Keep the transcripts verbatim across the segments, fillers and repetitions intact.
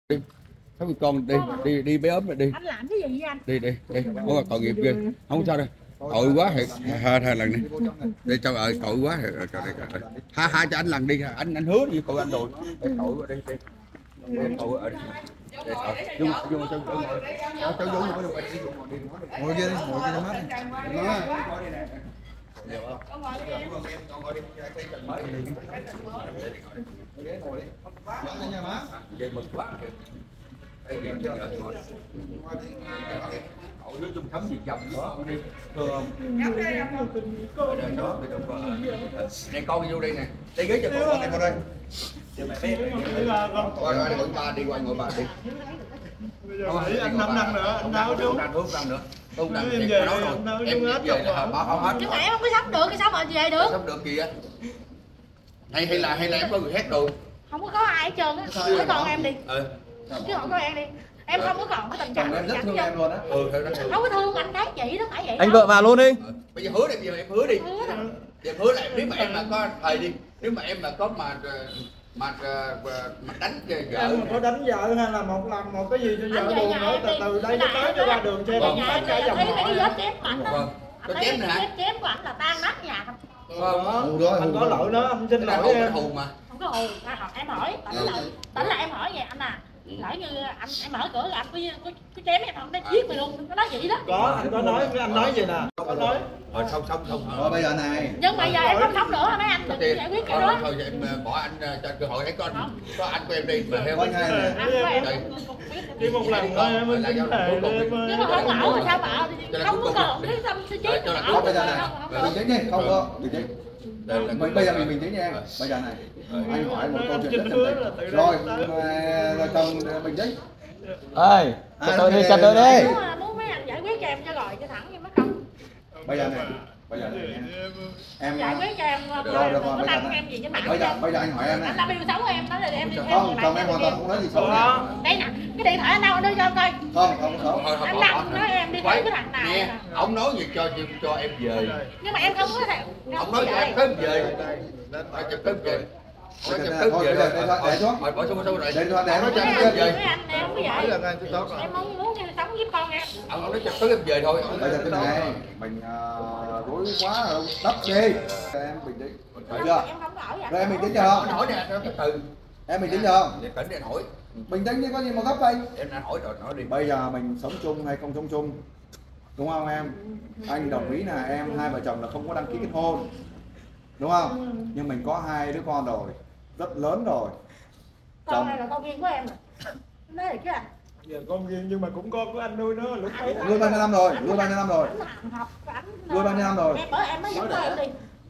Đi sáu con đi đi đi bé ốm rồi đi. Anh làm cái gì vậy anh? Đi đi đi không có tội nghiệp ghê, không sao đâu, tội quá thiệt. Hai hai lần đi đi cho ơi, tội quá thiệt. Hai hai cho anh lần đi, anh anh hứa gì tội anh rồi. Tội quá đi đi tội ở đây. Dung dung cho ngồi cho Dung ngồi đi, ngồi kia đi, ngồi kia cho mát đi. Vậy mực quá. Cậu nước chung thấm gì dầm đó đi, thưa không? Này con vô đây nè, đây ghế cho con này con đây. Rồi rồi ngồi ba đi, qua ngồi ba đi. Anh năm năm nữa, anh đâu chú? Anh năm năm nữa. Tôi làm em về nói rồi. Em về là bỏ không hết. Nhưng mà em không có sống được thì sao mà về được? Sống được gì á? Hay hay là hay là em có người hát đồ? Không có có ai hết trơn á. Với con em đi. Ừ. Chứ không có em đi. Em không có còn cái tình trạng em rất thương em luôn á. Ừ, không có thương anh khác chị đó phải vậy. Anh vợ vào luôn đi. Bây giờ hứa đi, bây giờ em hứa đi. Giờ hứa lại nếu mà em mà có thời đi, nếu mà em mà có mà mà mà đánh vợ em có đánh vợ hay là một lần một cái gì cho vợ buồn nữa, từ từ đây nó tới cho ra đường cho em không phải cả dòng họ. Cái vết chém của ảnh đó. Có chém nè. Vết chém của ảnh là tan nát nhà không? Đó, anh có lỗi đó, anh xin lỗi em. Hù mà. Không có hù, em hỏi, tỉnh là tỉnh là em hỏi vậy anh à. Lỡ như anh em mở cửa là anh có có, có chém em không, nó giết mày luôn, nó nói vậy đó. Có, anh có nói, anh nói gì nè, có nói. Rồi xong xong xong. Rồi bây giờ này. Nhưng bây giờ em không sống nữa mấy anh đừng giải quyết cái đó. Thôi em bỏ anh cho cơ hội, hãy có anh có anh của em đi mà theo Anh hai này. Anh của em Chỉ một lần thôi em xin thề em. Nhưng mà không ở mà sao mà không có còn cái tâm suy trí Không bây giờ này. Bình tĩnh đi, không có bình tĩnh. Mình bây giờ mình bình tĩnh nha em. Bây giờ này. Anh hỏi một câu chuyện rất chân tình. Rồi, rồi chồng bình tĩnh. Ơi, trật tự đi, trật tự đi. Muốn mấy anh giải quyết cho em cho rồi cho thẳng như mất công. Bây giờ này, bây giờ này em giải quyết cho em được rồi, được rồi, có bây giờ đăng em gì trên mạng. Bây giờ bây giờ anh hỏi em này. Anh đã yêu xấu em đó là em đi theo không, chồng em hoàn toàn không nói gì xấu nha. Đây nè, cái điện thoại anh đâu anh đưa cho em coi. Không, không xấu. Anh đăng nói em đi theo cái thằng nào. Nè, ông nói gì cho cho em về. Nhưng mà em không có thể. Ông nói cho em cướp về. Nói cho cướp về. Thôi bây giờ để thoại để xuống. Rồi bỏ xuống xuống rồi. Để thoại để nói cho Mấy em cướp về. anh em không vậy. Em mong muốn sống với con em. Ông nói cho cướp về thôi. Bây giờ cái này mình rối quá rồi, đắp đi. Em bình tĩnh. Được chưa? Em không có ở vậy. Rồi em bình tĩnh chưa? Hỏi nè, em từ. Em bình tĩnh chưa? Để tỉnh để hỏi. Bình tĩnh chứ có gì mà gấp đây. Em đã hỏi rồi, nói đi. Bây giờ mình sống chung hay không sống chung, đúng không em? Anh đồng ý là em hai vợ chồng là không có đăng ký kết hôn, đúng không? Nhưng mình có hai đứa con rồi, rất lớn rồi. Con này là con riêng của em rồi. Nói là chứ à. Giờ con riêng nhưng mà cũng con của anh nuôi nó lúc ấy. Nuôi bao nhiêu năm rồi? Nuôi bao nhiêu năm rồi? Nuôi bao nhiêu năm rồi? Em bởi em mới dẫn em đi.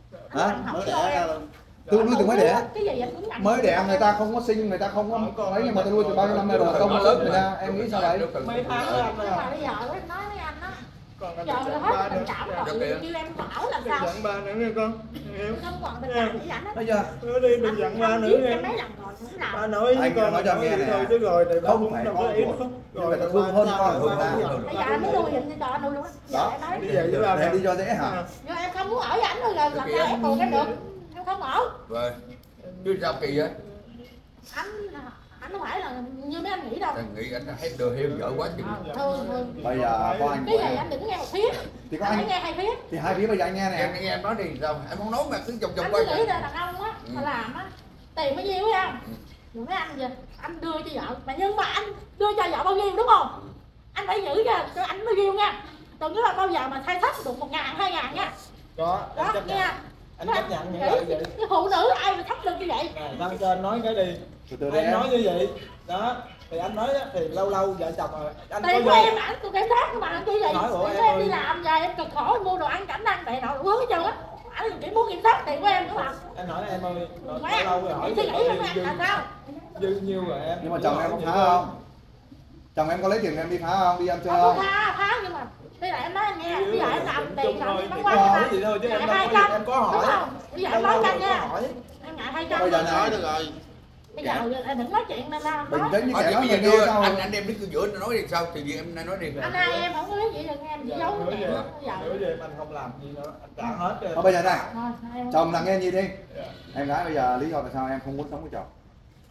Hả? Mới đẻ ra. Tôi nuôi từ mới đẻ. Cái gì anh cũng nhận. Mới đẻ người ta không có sinh, người ta không có ấy, nhưng mà tôi nuôi từ bao nhiêu năm nay rồi, không lớn người ta. Em nghĩ sao đấy? Mấy tháng đó anh Nhưng mà à. bây giờ em nói với anh đó. Còn anh Giờ giận là ba hết nữa. tình cảm rồi, như em bảo làm sao? Giận ba nữa nghe con. Không còn tình cảm gì anh hết. Bây giờ Nói đi đừng giận ba nữa nghe. Mấy lần rồi cũng làm. Ba nói với con nói cho nghe thôi nè, chứ rồi thì ba không cũng phải đâu con có ý ruột, đâu. nhưng người ta thương hơn con người ta. Bây giờ em muốn nuôi vậy cho anh nuôi luôn á. Giờ em nói. Đi về với ba Để đi cho dễ hả? Nhưng em không muốn ở với ảnh rồi làm sao em buồn em được. Em không ở. Rồi. Chứ sao kỳ á? Anh anh không phải là như mấy anh nghĩ đâu. Anh nghĩ anh hết đưa hiu vợ quá chừng. Thường thường. Bây giờ có anh Cái của này em. anh đừng nghe một phía. Thì có Anh anh nghe hai phía. thì hai phía bây giờ anh nghe Em nè. nghe em nói đi sao? Em không nói mà cứ vòng vòng Anh quay. cứ nghĩ là đàn ông á mà làm á tiền bao nhiêu á. Rồi mấy anh giờ anh đưa cho vợ mà nhưng mà anh đưa cho vợ bao nhiêu đúng không? Anh phải giữ cho cho anh bao nhiêu nha. Đừng có là bao giờ mà thay thấp được một ngàn hai ngàn nha. Có, anh Đó chấp nhận. nha. Anh chấp nhận những lời vậy. Cái phụ nữ ai mà thấp được như vậy? Đăng cho anh nói cái đi. Từ từ đi Anh em. nói như vậy. Đó. Thì anh nói thì lâu lâu vợ chồng rồi anh có Tiền của vô. em ảnh tôi cảm giác mà anh như vậy. Nói của Tiền em của em ơi. đi làm về em cực khổ mua đồ ăn cảnh ăn này nọ đủ hết trơn á. Anh chỉ muốn kiểm soát tiền của em đúng không? Anh hỏi em ơi, lâu Mấy lâu rồi hỏi anh suy nghĩ với mấy anh là sao? dư nhiêu rồi em. Nhưng mà chồng em có phá không? Chồng em có lấy tiền em đi phá không? Đi ăn chơi Không có không? phá, phá nhưng mà bây giờ em nói anh nghe, bây giờ em làm tiền làm đi bán có quán hỏi mà. gì thôi chứ em đâu hai có trăm em có hỏi. đúng không? Bây giờ em Lâu nói lâu cho anh có nha. hỏi. Em ngại hai trăm. Bây giờ này rồi. Bây giờ em đừng nói chuyện nên là bình nói. tĩnh như Thôi kẻ thì nói bây giờ người nghe đưa sao? anh anh đem đến giữa nói đi sao thì gì em nói đi. Anh hai em không có lấy gì được nghe em chỉ giấu Nói cái về, này giờ. nói về anh không làm gì nữa, anh trả hết rồi. Thôi bây giờ này, Thôi, hai em- chồng là nghe gì đi. Em gái bây giờ lý do tại sao em không muốn sống với chồng?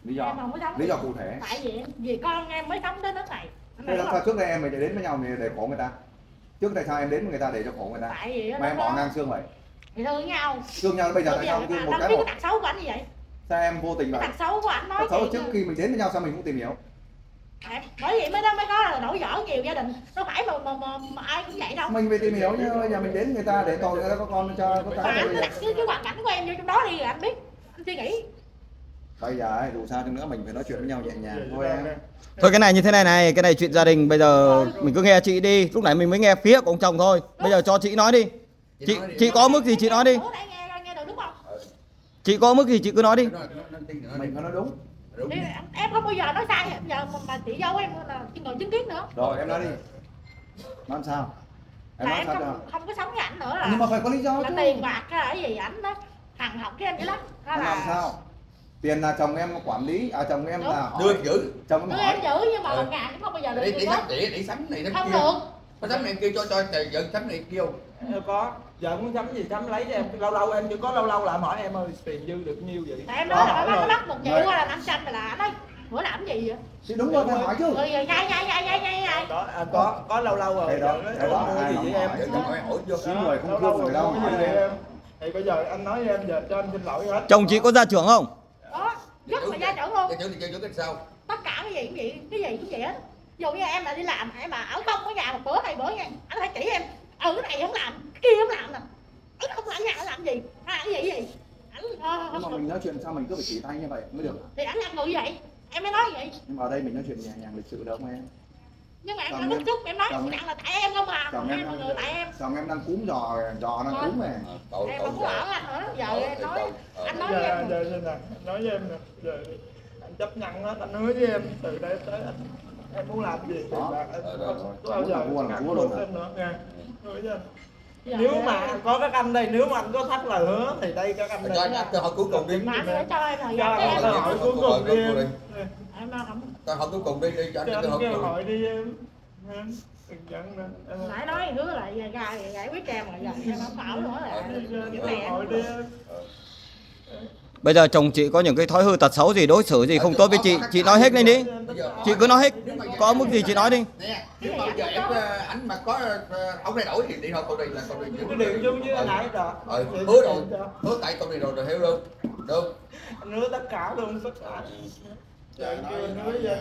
Lý do em không có sống lý do cụ thể. tại vì vì con em mới sống đến nước này. Thế là sao trước đây em mình để đến với nhau để khổ người ta? Trước tại sao em đến với người ta để cho khổ người ta? Tại vì mà em bỏ ngang xương vậy? thì thương nhau. Thương nhau bây giờ tại sao mà một đâu cái biết một cái tật xấu của anh như vậy. sao em vô tình Cái vậy? tật xấu của anh nói Tật xấu vậy trước chứ. khi mình đến với nhau sao mình cũng tìm hiểu? Em, bởi vậy mới đó mới có là nổi giỡn nhiều gia đình, đâu phải mà, mà, mà, mà ai cũng vậy đâu. Mình phải tìm hiểu chứ bây giờ mình đến người ta để tội người ta có con cho có Mà cái anh bây cứ giờ. đặt cái, cái hoàn cảnh của em vô trong đó đi rồi anh biết, anh suy nghĩ. Bây giờ ấy, dù sao đi nữa mình phải nói chuyện với nhau nhẹ nhàng thôi em. Thôi cái này như thế này này, cái này chuyện gia đình bây giờ mình cứ nghe chị đi. Lúc nãy mình mới nghe phía của ông chồng thôi. Bây giờ cho chị nói đi. Chị chị có mức gì chị nói đi. Bữa nay nghe nghe được đúng không? Chị có mức gì chị cứ nói đi. Mình phải nói đúng. Đúng. Thì em không bao giờ nói sai, giờ mà, mà chị dâu em là người chứng kiến nữa. Rồi em nói đi. Nói sao? Em Là nói em sao không, cho? không có sống với ảnh nữa là Nhưng mà phải có lý do là chứ. tiền bạc cái gì ảnh đó hằng học với em vậy lắm. Đó Em làm là sao? Tiền là chồng em quản lý, à chồng em là hỏi. Đưa giữ. Chồng em đưa hỏi. em giữ nhưng mà Ừ. một ngàn cũng không bao giờ được Để điều để đó. sắm để để sắm này sắm Không kia. được. Có sắm này kia cho cho vợ sắm này kêu. Em có giờ muốn sắm gì sắm lấy cho em, lâu lâu em chỉ có lâu lâu lại hỏi em ơi tiền dư được nhiêu vậy. Tại em nói là hỏi nó rồi. bắt một triệu là năm trăm là anh ấy bữa làm cái gì vậy? Thì đúng rồi phải hỏi chứ. Rồi nhai nhai nhai nhai nhai nhai. Đó à, có có lâu lâu rồi. Đây đó, Nói đây đó, mua ai gì với mà em. hỏi. Vợ chồng hỏi hỏi vô. Chín người không Lâu thương lâu người đâu mua hỏi gì với em. em. Thì bây giờ anh nói với em giờ cho anh xin lỗi hết. Chồng chị có gia trưởng không? Đó, rất là gia trưởng luôn. Gia trưởng thì gia trưởng cái sao? Tất cả cái gì cũng vậy, cái gì cũng vậy hết. Dù như em là đi làm, em mà ở không ở nhà một bữa hai bữa nha, anh phải chỉ em, ừ cái này không làm, cái kia không làm nè, ở không ở nhà làm gì, hay cái gì cái gì. Anh ờ, Nhưng mà mình nói chuyện sao mình cứ phải chỉ tay như vậy mới được. thì anh là người vậy, em mới nói vậy. Nhưng mà ở đây mình nói chuyện nhẹ nhàng lịch sự được không em? Nhưng mà em Chồng đã bức em- xúc, em nói chồng chị là tại em không à, Chồng em em là người đang tại em. chồng em đang cúm giò, giò đang cúm này. Cậu Em cậu không có ở anh nữa, giờ em nói, anh nói với Giờ em. giờ giờ nè, anh nói với em nè, giờ anh chấp nhận hết, anh hứa với em từ đây tới anh em muốn làm gì thì Đó. là anh Ờ, không rồi, có bao giờ Muốn làm vua làm ngăn chúa cấm luôn à? em nữa nha. Hứa với anh. Giờ Nếu em- mà có các anh đây, nếu mà anh có thắt lời hứa thì đây các anh cho đây. anh anh cơ hội cuối cùng đi. mà anh phải cho em thời Cho gian cho anh em. cơ hội cuối cùng đi em. Em không, Cơ hội cuối cùng đi đi cho anh Cho cơ anh hội cơ cuối cùng. hội đi em. Em, đừng giận nè. Em- nãy nói hứa là giờ ra giải quyết em rồi giờ em không ở nữa là Cho anh cái cơ này hội em. đi em. Bây giờ chồng chị có những cái thói hư tật xấu gì, đối xử gì không tốt với chị, chị nói hết lên đi. Chị cứ nói hết. Có mức gì chị nói đi. Nè, nếu mà giờ em ờ, anh mà có ờ, không thay đổi thì đi thôi con đi là con đi. Cái điều chung với anh nãy rồi. Ờ, hứa rồi, hứa tại con đi rồi rồi hiểu luôn. Được. Anh hứa tất cả luôn, tất cả. Giờ anh kêu anh hứa giờ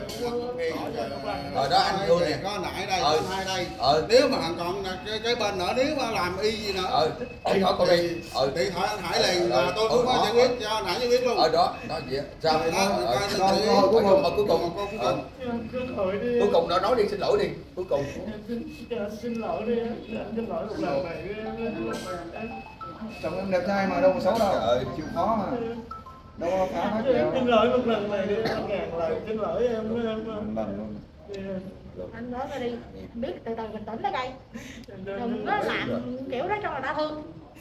Rồi đó anh vô nè. có nãy đây, Ờ. có hai đây. Ờ. Nếu mà thằng còn cái, cái bên nữa, nếu mà làm y gì nữa Ờ, đi thôi con đi. Ờ, thì thoại anh Hải liền Ờ. là tôi cũng Ờ, có đó. giải quyết cho anh Hải giải quyết luôn. Ở đó, đó vậy. Sao? Đó, Ờ, coi ờ, thử Rồi, đi. rồi, cuối cùng. Ờ, cuối cùng. Cuối Ờ, cùng. Xin lỗi đi. cuối cùng đó nói đi xin lỗi đi. Cuối cùng. Cho anh xin lỗi đi. Cho anh xin lỗi một lần này đi em. Chồng em đẹp trai mà đâu có xấu đâu. Trời ơi. Chịu khó mà. Đâu có phá hết Em xin nhiều. lỗi một lần này đi, anh ngàn lần xin lỗi em với em. Lần luôn. Đi em. Anh nói ra đi, biết từ từ bình tĩnh đó đây, Em cho anh đừng xin có lỗi. làm kiểu đó cho người ta thương.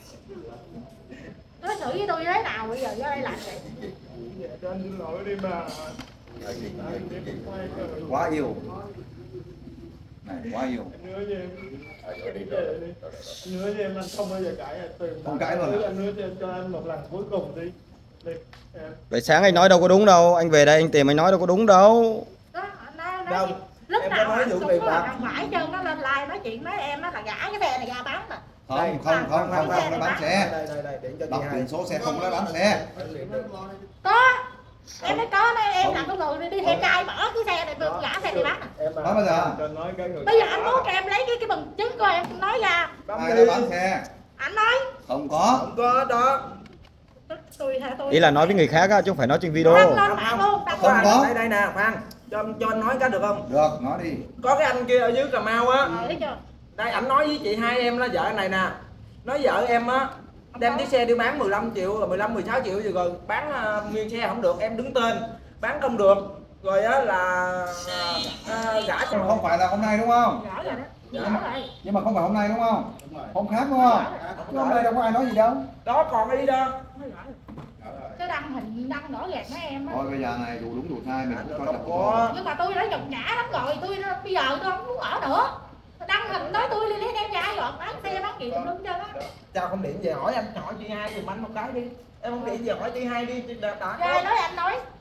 Đối xử với tôi như thế nào bây giờ vô đây làm vậy? Dạ, cho anh xin lỗi đi mà. Ờ, Anh biết quay rồi. Quá yêu. Này, quá yêu. Anh hứa với em. Ờ, rồi đi Đi rồi. về đi. Anh hứa với em anh không bao giờ cãi anh từ Không cãi luôn à? anh hứa cho em cho anh một lần cuối cùng đi. Đi. Em. Vậy sáng anh nói đâu có đúng đâu, anh về đây anh tìm anh nói đâu có đúng đâu. Đó, anh nói, nói Đâu? gì? Lúc Em có nào nói anh vụ cũng tiền có bạc. thằng phải chân nó lên like nói chuyện với em nó là gã cái xe này ra bán nè. Không, Đây, không, không, không, không, nó bán xe. Đây đây đây để cho chị Đọc hai. biển số xe không nó bán xe. Có, em nói có đây em làm con người đi theo trai bỏ cái xe này gã xe này bán nè. Em mà Nói bao giờ? cho nói cái người Bây giờ anh muốn cho em lấy cái cái bằng chứng coi em nói ra. Bấm Ai đi. đã bán xe? Anh nói Không có. Không có đó. tôi hả tôi. Ý là nói với người khác á, chứ không phải nói trên video. Đăng lên mạng luôn, đăng Không lên. có. Đây đây nè, khoan. Cho cho anh nói cái được không? Được, nói đi. Có cái anh kia ở dưới Cà Mau á. Rồi, thấy chưa? Đây ảnh nói với chị hai em là vợ này nè. Nói vợ em á đem chiếc xe đi bán mười lăm triệu rồi mười lăm mười sáu triệu rồi rồi bán uh, nguyên xe không được em đứng tên bán không được rồi á là uh, gã cho Không phải là hôm nay đúng không? Gỡ rồi đó. Dạ. Gỡ rồi. Nhưng mà không phải hôm nay đúng không? Hôm khác đúng không? Chứ hôm nay đâu có ai nói gì đâu. đó còn đi đâu Mới gỡ rồi. Cái đăng hình đăng rõ ràng với em á. Thôi bây giờ này dù đúng dù sai mình cũng cho chồng có thôi. Nhưng mà tôi đã nhục nhã lắm rồi, tôi bây giờ tôi không muốn ở nữa. Đăng hình nói tôi đi lấy đem ra rồi bán xe bán gì tùm lum cho nó. sao không điện về hỏi anh hỏi chị hai giùm anh một cái đi em không điện về hỏi chị hai đi đã, đã Rồi nói anh nói.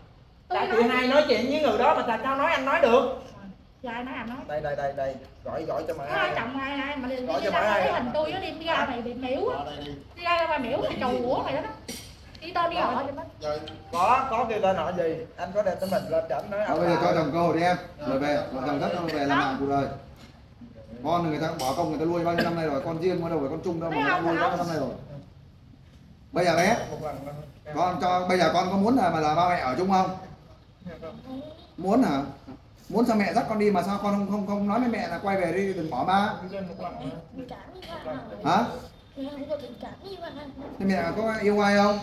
Tại tụi hai nói chuyện với người đó mà tại sao nói anh nói được? Dài nói anh nói. Đây đây đây đây, gọi gọi cho mày. Hai chồng hai hai mà đi Gọi đi cho ra bà hai. cái hình tôi nó đi ra này bị miễu á. Đi ra mà miễu mày trầu của mày đó. Đi tên đi họ cho nó. Có có kêu tên họ gì? Anh có đem tấm hình lên cho anh nói. Thôi bây giờ cho chồng cơ hội đi em, rồi về, vợ chồng dắt con về làm bạn cuộc đời. Con người ta bỏ công người ta nuôi bao nhiêu năm nay rồi, con riêng mới đâu phải con chung đâu mà người ta nuôi bao nhiêu năm nay rồi. Bây giờ bé, con cho bây giờ con có muốn là mà là ba mẹ ở chung không? Muốn hả? Muốn sao mẹ dắt con đi mà sao con không không không nói với mẹ là quay về đi đừng bỏ ba? Hả? Thế mẹ có yêu ai không?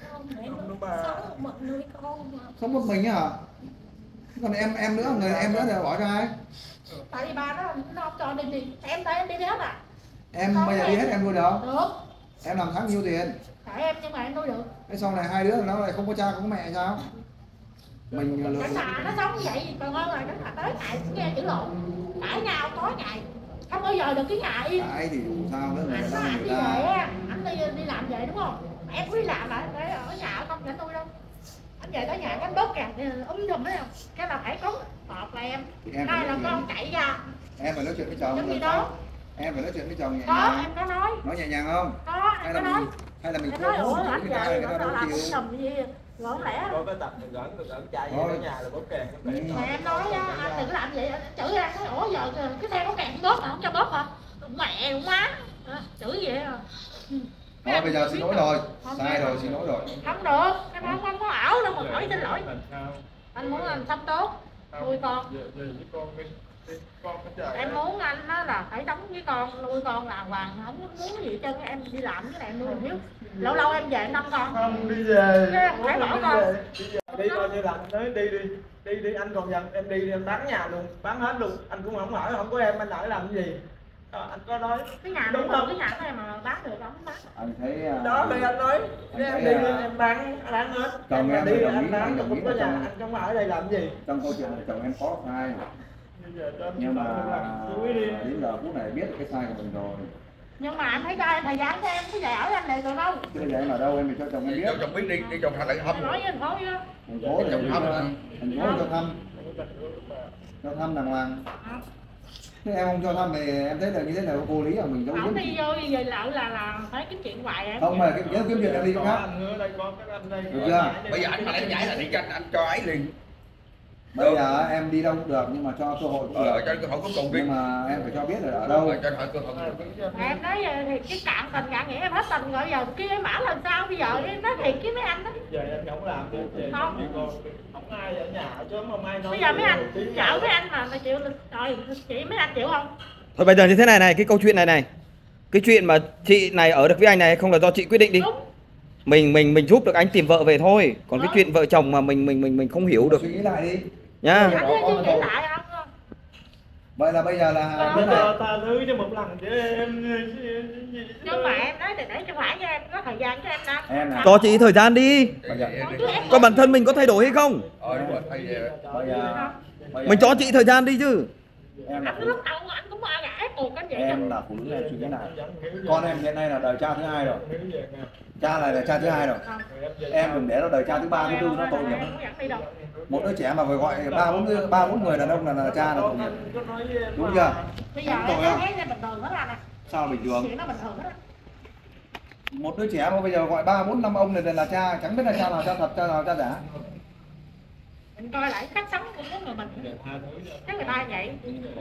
Sống một mình hả? Còn em em nữa người em nữa thì bỏ cho ai? Tại vì ba nó nó không cho đi đi em thấy em đi hết à. Em bây giờ đi hết em nuôi được không? Được. Em làm tháng nhiêu tiền? Tại em nhưng mà em nuôi được. Thế sau này hai đứa nó lại không có cha không có mẹ sao? Mình Cái xà nó sống như vậy còn hơn là nó tới tại nghe chữ lộn. Cãi nhau tối ngày. Không bao giờ được cái nhà yên. Cái thì sao nữa người Anh ta nói anh người đi về ta á, anh đi đi làm về đúng không? Em có đi làm lại để ở nhà không để tôi đâu. Anh về tới nhà cái bớt kìa, ấm dùm thấy không? Cái là phải có một là em, Em hai phải là nói con chuyện. chạy ra. em phải nói chuyện với chồng Giống như làm đó. sao? Em phải nói chuyện với chồng nhẹ Có, nhàng. em có nói. Nói nhẹ nhàng không? Có, Hay em là có nói. mình hay là mình Em cố nói ủa gắng anh người ta về người ta nó đâu làm chịu. cái gì gì lỗ lẽ. Có cái tập mình gửi mình gửi chạy Thôi. ở nhà là bóp kèn. Mà em nói á, anh đừng có làm vậy, anh chửi ra nói ủa giờ cái xe có kẹt bóp mà không cho bóp hả? Mẹ đúng má. À, chửi vậy à. Thôi bây giờ xin lỗi rồi, sai rồi xin lỗi rồi. Không được, em không không có ảo đâu mà hỏi xin lỗi. Anh muốn anh sống tốt, nuôi con. Em muốn anh đó là phải sống với con, nuôi con là hoàng, không muốn gì chân em đi làm cái này em nuôi hiếu. Lâu lâu em về em đâm con. Không đi về. Phải bỏ con. Đi coi như là nói đi đi đi đi anh còn dần em đi, đi em bán nhà luôn, bán hết luôn, anh cũng không hỏi, không có em anh ở làm cái gì. À, anh có nói Cái nhà đúng đúng không? cái nhà này mà bán được không bán. Anh thấy à, Đó thì anh nói anh em thấy đi là- em bán bán hết, Chồng em mà em đi phải đồng anh ý, bán đồng không ý có là nhà, chồng- anh không ở đây làm gì. trong câu chuyện của chồng em có sai nhưng mà đến giờ phút này biết được cái sai của mình rồi. Nhưng mà anh thấy cho em thời gian cho em cứ về ở anh này rồi đâu. Chứ bây giờ em ở đâu em phải cho chồng em biết. cho chồng biết đi đi chồng lại thăm. Nói với thôi á. Thành phố thì Chồng thăm cho- hả? thành phố cho thăm cho thăm đàng hoàng. Thế em không cho thăm thì em thấy là như thế là vô lý à, mình đâu Không biết đi gì. vô về lỡ là là phải kiếm chuyện hoài em. Không mà cái nhớ kiếm việc em đi chỗ khác. Anh ở đây có cái anh đây. Được chưa? Bây giờ anh mà lấy nhảy là đi cho anh, anh cho ấy liền. Bây giờ em đi đâu cũng được nhưng mà cho cơ hội cũng Ờ, được. cho cơ hội cuối cùng đi. Nhưng mà em phải cho biết là ở đâu. Ờ, cho hỏi cơ hội. Mà em nói giờ thì cái cạn tình cạn nghĩa em hết tình rồi giờ kia em bảo làm sao bây giờ em nói thiệt với mấy anh đó. Giờ anh không làm được gì. Không. Không ai ở nhà chứ không ai nói. Bây giờ mấy anh chợ mấy anh mà mà chịu rồi chị mấy anh chịu không? Thôi bây giờ như thế này này, cái câu chuyện này này, cái chuyện mà chị này ở được với anh này không là do chị quyết định đi. Đúng. Mình mình mình giúp được anh tìm vợ về thôi. Còn cái Đó. chuyện vợ chồng mà mình mình mình mình không hiểu được Suy nghĩ lại đi. nhá. Anh nói chị nghĩ lại không? Vậy là bây giờ là Bây thế này. giờ ta thứ cho một lần chứ em. Nhưng mà em nói thì để cho phải cho em có thời gian cho em đó. Em này. Cho chị thời gian đi. Bây giờ Còn bản thân mình có thay đổi hay không? Ờ đúng rồi, thay về. bây giờ bây giờ Mình cho chị thời gian đi chứ. em là Anh phụ, lúc đầu anh cũng ba gãi cuộc anh vậy em đó. là phụ nữ em suy nghĩ lại. Con em hiện nay là đời cha thứ hai rồi. Cha này là cha thứ hai rồi. Em đừng để nó đời cha thứ ba thứ tư nó tội nghiệp. Em cũng dẫn đi đâu. Một đứa trẻ mà phải gọi ba bốn ba bốn người đàn ông là, là cha là tội nghiệp. Đúng chưa? Bây giờ Đúng em rồi. thấy em bình thường hết ra nè. Sao bình thường? Chuyện nó bình thường hết á. Một đứa trẻ mà bây giờ gọi ba bốn năm ông này là cha, chẳng biết là cha nào cha thật cha nào cha giả. Mình coi lại cách sống của người mình. Chắc người ta vậy.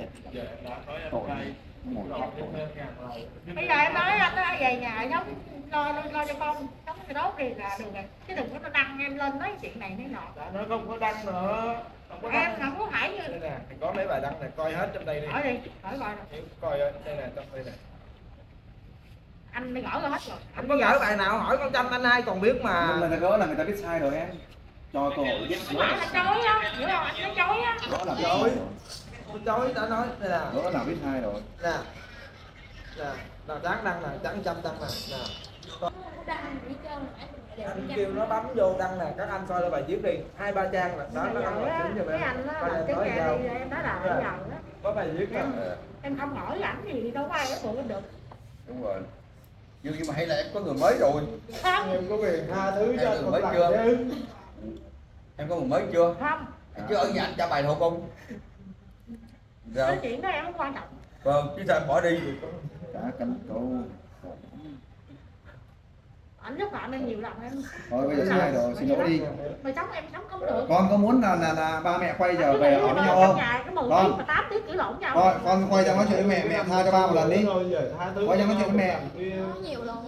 Tội. Một tội. Bây giờ em nói anh nó về nhà giống lo lo, lo cho con sống cái đó thì là được rồi. Chứ đừng có đăng em lên nói chuyện này nói nọ. Nó không có đăng nữa. Không có Em đăng. không có phải như Đây nè, có mấy bài đăng này coi hết trong đây đi. hỏi đi, hỏi coi nè. Coi đây nè, trong đây nè. Anh đi gõ ra hết rồi. Anh có gửi bài nào hỏi con Trâm anh ai còn biết Nhưng mà. mà người ta gỡ là người ta biết sai rồi em. Cho cơ hội biết Không phải là chối á, hiểu không? Anh nói chối á. gỡ là biết Chối. sai rồi. Con chối đã nói đây là Gỡ là biết sai rồi. nè. Nè, là đáng đăng nè, chẳng Trâm đăng nè. Nè. Anh kêu nó bấm vô đăng nè, các anh coi lại bài viết đi. Hai ba trang là đó nó đăng Rồi bài á, viết cho cái em. anh á Coi làm em cái nói nhà sao. đi em đó là bây giờ đó. Có bài viết nè. Em không hỏi ảnh gì thì đâu có ai có phụ em được. Đúng rồi. Nhưng nhưng mà hay là em có người mới rồi. Không. Em có quyền tha thứ cho Em một mới lần chưa? chứ. Em có một mấy chưa? Không. Chứ ở nhà anh trả bài thổ công. Sao? Cái chuyện đó em không quan trọng. Vâng, chứ sao em bỏ đi? Cả cánh câu. Anh giúp bạn em nhiều lần em. Thôi bây giờ sai rồi, xin lỗi đi. Mày sống em sống không được. Con có muốn là là, là ba mẹ quay giờ Anh về nghĩ ở với mà nhau trong không? nhà cái mười Con. tiếng mà tám tiếng cãi lộn nhau. Con, con quay ra nói chuyện với mẹ, mẹ tha cho ba một lần đi. Quay ra nói chuyện với mẹ. Nhiều lần.